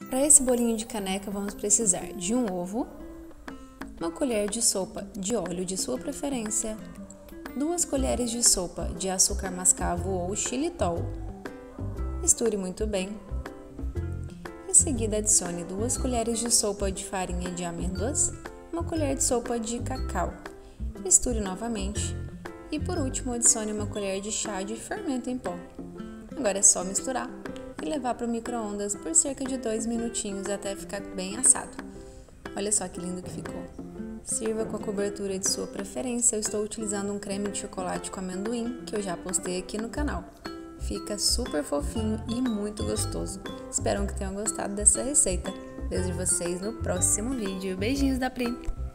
Para esse bolinho de caneca vamos precisar de um ovo, uma colher de sopa de óleo de sua preferência, 2 colheres de sopa de açúcar mascavo ou xilitol. Misture muito bem. Em seguida adicione 2 colheres de sopa de farinha de amêndoas, uma colher de sopa de cacau. Misture novamente e por último adicione uma colher de chá de fermento em pó. Agora é só misturar e levar para o micro-ondas por cerca de 2 minutinhos até ficar bem assado. Olha só que lindo que ficou. Sirva com a cobertura de sua preferência. Eu estou utilizando um creme de chocolate com amendoim que eu já postei aqui no canal. Fica super fofinho e muito gostoso. Espero que tenham gostado dessa receita. Vejo vocês no próximo vídeo. Beijinhos da Pri!